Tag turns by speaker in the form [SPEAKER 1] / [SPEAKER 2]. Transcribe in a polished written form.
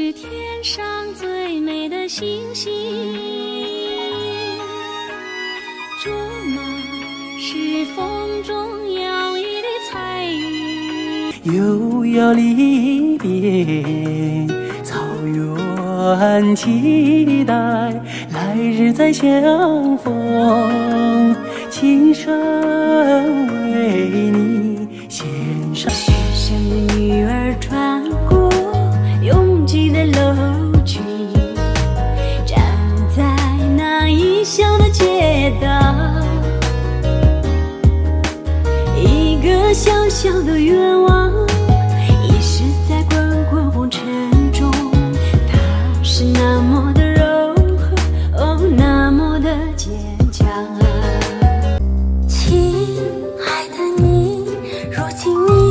[SPEAKER 1] 是天上最美的星星，竹马是风中摇曳的彩云。
[SPEAKER 2] 又要离别，草原期待来日再相逢，轻声为你献上。
[SPEAKER 1] 雪山的女儿穿过拥挤的楼群，站在那异乡的街道，一个小小的愿望遗失在滚滚红尘中，它是那么的柔和，哦，那么的坚强啊。亲爱的你，如今你